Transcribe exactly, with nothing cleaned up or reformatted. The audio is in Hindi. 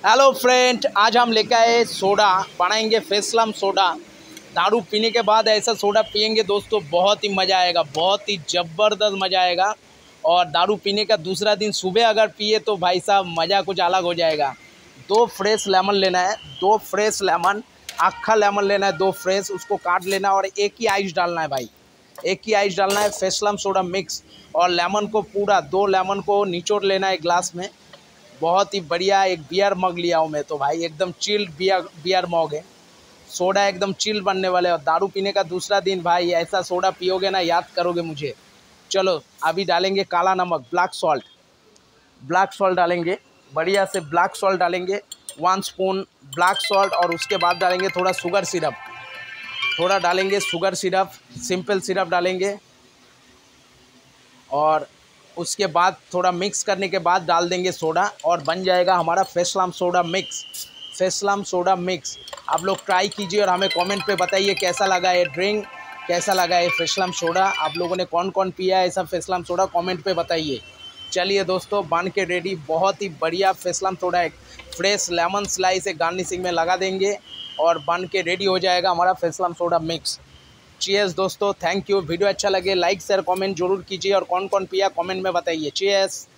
हेलो फ्रेंड, आज हम लेकर आए सोडा, बनाएंगे फेसलम सोडा। दारू पीने के बाद ऐसा सोडा पियेंगे दोस्तों, बहुत ही मज़ा आएगा, बहुत ही ज़बरदस्त मज़ा आएगा। और दारू पीने का दूसरा दिन सुबह अगर पिए तो भाई साहब मज़ा कुछ अलग हो जाएगा। दो फ्रेश लेमन लेना है, दो फ्रेश लेमन, अक्खा लेमन लेना है, दो फ्रेश, उसको काट लेना और एक ही आइस डालना है भाई, एक ही आइस डालना है। फेसलम सोडा मिक्स और लेमन को पूरा, दो लेमन को निचोड़ लेना है ग्लास में। बहुत ही बढ़िया एक बियर मग लिया हूँ मैं तो भाई, एकदम चिल्ड बियर बियर मग है। सोडा एकदम चिल्ड बनने वाले और दारू पीने का दूसरा दिन भाई ऐसा सोडा पियोगे ना, याद करोगे मुझे। चलो अभी डालेंगे काला नमक, ब्लैक सॉल्ट, ब्लैक सॉल्ट डालेंगे, बढ़िया से ब्लैक सॉल्ट डालेंगे, वन स्पून ब्लैक सॉल्ट। और उसके बाद डालेंगे थोड़ा शुगर सिरप, थोड़ा डालेंगे शुगर सिरप, सिंपल सिरप डालेंगे। और उसके बाद थोड़ा मिक्स करने के बाद डाल देंगे सोडा और बन जाएगा हमारा फेसलम सोडा मिक्स। फेसलम सोडा मिक्स आप लोग ट्राई कीजिए और हमें कमेंट पे बताइए कैसा लगा ये ड्रिंक, कैसा लगा ये फेसलम सोडा। आप लोगों ने कौन कौन पिया है ऐसा फेसलम सोडा, कमेंट पे बताइए। चलिए दोस्तों, बन के रेडी, बहुत ही बढ़िया फेसलम सोडा है। फ्रेश लेमन स्लाइस एक गार्निशिंग में लगा देंगे और बन के रेडी हो जाएगा हमारा फेसलम सोडा मिक्स। चीयर्स दोस्तों, थैंक यू। वीडियो अच्छा लगे लाइक शेयर कमेंट जरूर कीजिए और कौन कौन पिया कमेंट में बताइए। चीयर्स।